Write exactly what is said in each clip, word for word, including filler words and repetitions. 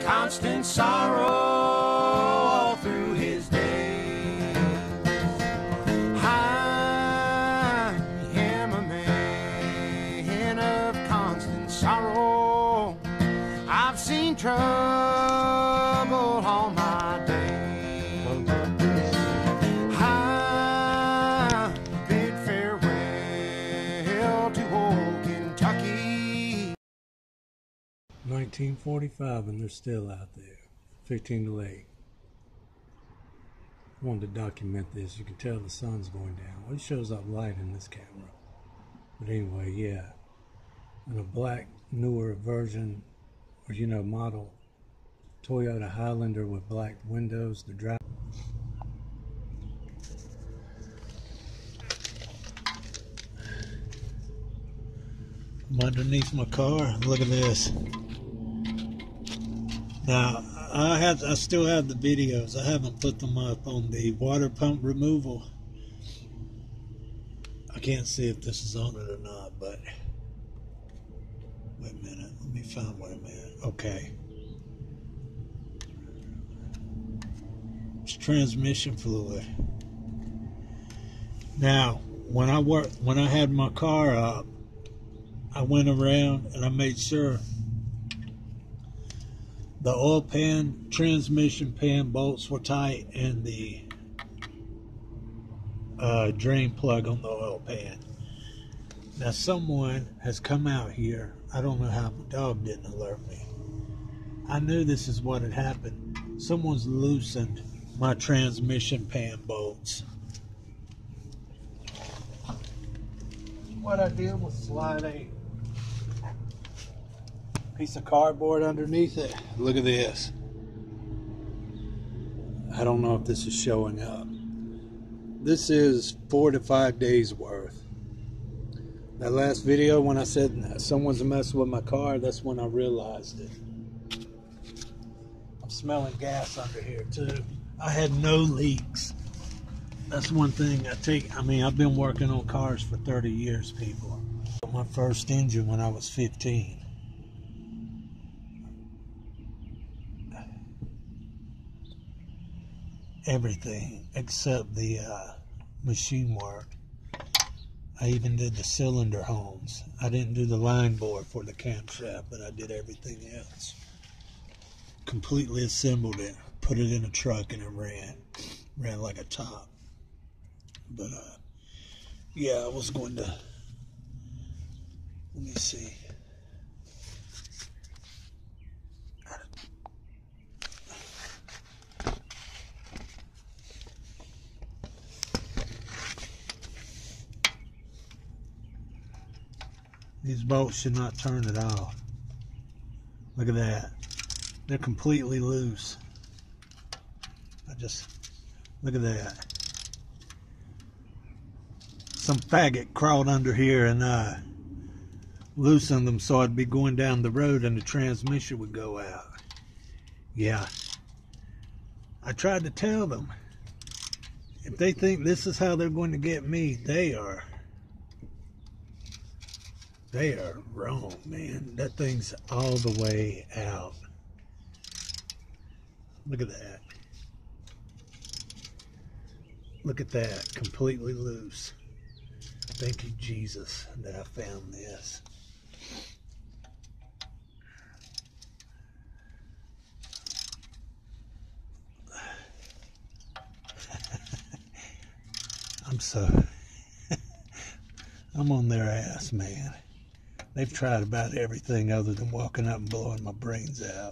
constant sorrow all through his days. I am a man of constant sorrow. I've seen trouble all my days. I bid farewell to old Kentucky. nineteen forty-five and they're still out there. fifteen to eight. I wanted to document this. You can tell the sun's going down. Well, it shows up light in this camera. But anyway, yeah. In a black, newer version, or you know, model Toyota Highlander with black windows, the drive. I'm underneath my car. Look at this. Now, I have, I still have the videos. I haven't put them up on the water pump removal. I can't see if this is on it or not, but wait a minute. Let me find where I'm at. Okay. It's transmission fluid. Now, when I worked, when I had my car up, I went around and I made sure the oil pan, transmission pan bolts were tight, and the uh, drain plug on the oil pan. Now someone has come out here. I don't know how my dog didn't alert me. I knew this is what had happened. Someone's loosened my transmission pan bolts. What I did was slide a piece of cardboard underneath it. Look at this. I don't know if this is showing up. This is four to five days worth. That last video when I said someone's messing with my car, that's when I realized it. I'm smelling gas under here too. I had no leaks. That's one thing I take. I mean, I've been working on cars for thirty years, people. My first engine when I was fifteen. Everything except the uh, machine work. I even did the cylinder homes. I didn't do the line board for the camshaft, but I did everything else. Completely assembled it, put it in a truck, and it ran. Ran like a top. But, uh, yeah, I was going to, let me see. These bolts should not turn at all. Look at that. They're completely loose. I just, look at that. Some faggot crawled under here and uh, loosened them so I'd be going down the road and the transmission would go out. Yeah. I tried to tell them. If they think this is how they're going to get me, they are. They are wrong, man. That thing's all the way out. Look at that. Look at that. Completely loose. Thank you, Jesus, that I found this. I'm so... I'm on their ass, man. They've tried about everything other than walking up and blowing my brains out.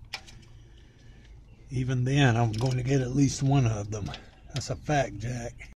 Even then, I'm going to get at least one of them. That's a fact, Jack.